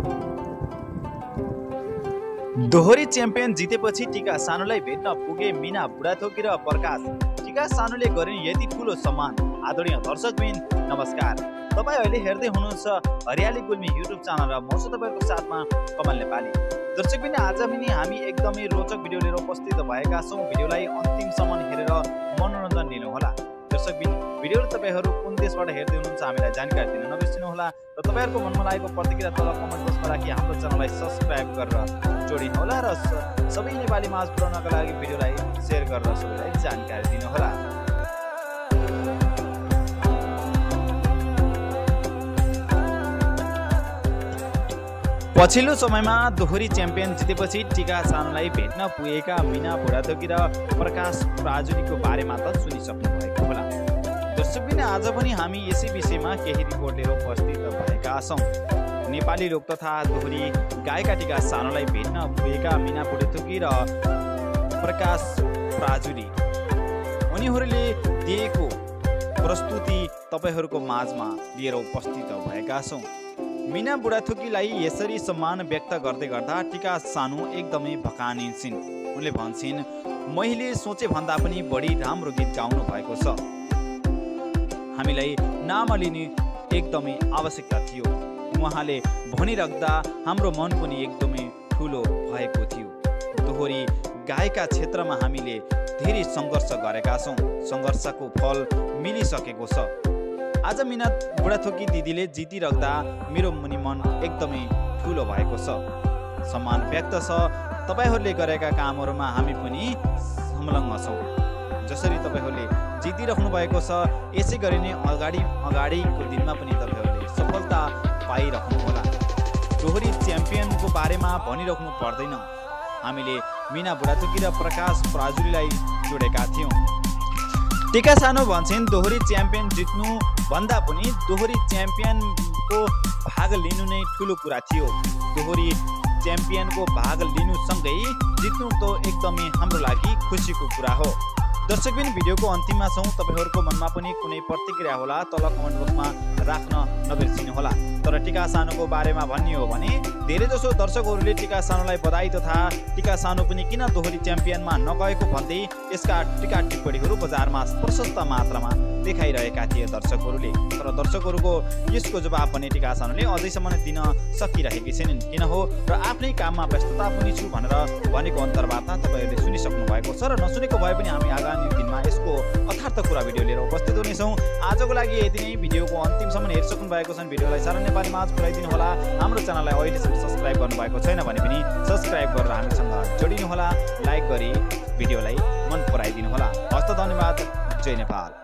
दोहोरी champion जितेपछि टिका सानुलाई भेट्न पुगे मिना बुढाथोकी र प्रकाश। टिका सानुले गरिन् यति ठुलो सम्मान। आदरणीय दर्शकबिन नमस्कार, तपाईँ अहिले हेर्दै हुनुहुन्छ हरियाली गुल्मी युट्युब च्यानल र म छु तपाईँको साथमा कमल नेपाली। दर्शकबिन आज पनि हामी एकदमै रोचक भिडियो लिएर उपस्थित भएका छौँ। भिडियोलाई अन्तिमसम्म हेरेर मनोरञ्जन लिनुहोला। दर्शकबिन भिडियोले तपाईँहरू कुन देशबाट हेर्दै हुनुहुन्छ हामीलाई जानकारी दिन नबिर्सिनुहोला र तपाईँहरूको मनमा लागेको प्रतिक्रिया तल कमेन्ट बक्समा राखी हाम्रो च्यानललाई सब्स्क्राइब गरेर जोडिनुहोला र सबै नेपाली माझ पुर्याउनका लागि भिडियोलाई सेयर गरेर सबैलाई जानकारी दिनुहोला। पछिल्लो समयमा दोहोरी च्याम्पियन जितेपछि टिका सानुलाई भेट्न पुगेका मिना बुढाथोकी र प्रकाश प्राजुलीको बारेमा त सुनिसक्नु भएको होला। दर्शकबिन आज पनि हामी यसै विषयमा केही रिपोर्ट लिएर उपस्थित भएका छौँ। नेपाली लोक तथा दोहोरी गायिका टिका सानुलाई भेट्न पुगेका मिना बुढाथोकी र प्रकाश प्राजुली उनीहरूले दिएको प्रस्तुति तपाईँहरूको माझमा लिएर उपस्थित भएका छौँ। मिना बुढाथोकीलाई यसरी सम्मान व्यक्त गर्दै गर्दा टिका सानु एकदमै भकानिन्छिन्। उनले भन्छन्, मैले सोचे भन्दा पनि बढी राम्रो गीत गाउनु भएको छ। हामीलाई नाम लिने एकदमै आवश्यकता थियो। उहाँले भनिराख्दा हाम्रो मन पनि एकदमै ठुलो भएको थियो। दोहोरी गायिका क्षेत्रमा हामीले धेरै सङ्घर्ष गरेका छौँ। सङ्घर्षको फल मिलिसकेको छ। आज मिना बुढाथोकी दिदीले जितिराख्दा मेरो मुनि मन एकदमै ठुलो भएको छ। सम्मान व्यक्त छ। तपाईँहरूले गरेका कामहरूमा हामी पनि संलग्न छौँ। जसरी तपाईँहरूले जितिराख्नु भएको छ यसै गरी नै अगाडिको दिनमा पनि तपाईँहरूले सफलता पाइराख्नुहोला। दोहोरी च्याम्पियनको बारेमा भनिराख्नु पर्दैन। हामीले मिना बुढाथोकी र प्रकाश प्राजुलीलाई जोडेका थियौँ। टिका सानु भन्छन्, दोहोरी च्याम्पियन जित्नु भन्दा पनि दोहोरी च्याम्पियनको भाग लिनु नै ठुलो कुरा थियो। दोहोरी च्याम्पियनको भाग लिनुसँगै जित्नु त एकदमै हाम्रो लागि खुसीको कुरा हो। दर्शकबिन भिडियोको अन्तिममा छौँ। तपाईँहरूको मनमा पनि कुनै प्रतिक्रिया होला तल कमेन्ट बक्समा राख्न नबिर्सिनुहोला। तर टिका सानुको बारेमा भन्ने हो भने धेरैजसो दर्शकहरूले टिका सानुलाई बधाई तथा टिका सानु पनि किन दोहोरी च्याम्पियनमा नगएको भन्दै यसका टिका टिप्पणीहरू बजारमा प्रशस्त मात्रामा देखाइरहेका थिए दर्शकहरूले। तर दर्शकहरूको यसको जवाब भने टिका सानुले अझैसम्म दिन सकिरहेकी छैनन्। किन हो र आफ्नै काममा व्यस्तता पनि छु भनेर भनेको अन्तर्वार्ता तपाईँहरूले सुनिसक्नु भएको छ र नसुनेको भए पनि हामी आगामी दिनमा यसको अर्थार्थ कुरा भिडियो लिएर उपस्थित हुनेछौँ। आजको लागि यति नै। भिडियोको अन्तिमसम्म हेरिसक्नु भएको छ। भिडियोलाई सारा नेपाली माझ पुर्याइदिनु होला। हाम्रो च्यानललाई अहिलेसम्म सब्स्क्राइब गर्नुभएको छैन भने पनि सब्स्क्राइब गरेर हामीसँग जोडिनुहोला। लाइक गरी भिडियोलाई मन पराइदिनु होला। हस्त धन्यवाद। जय नेपाल।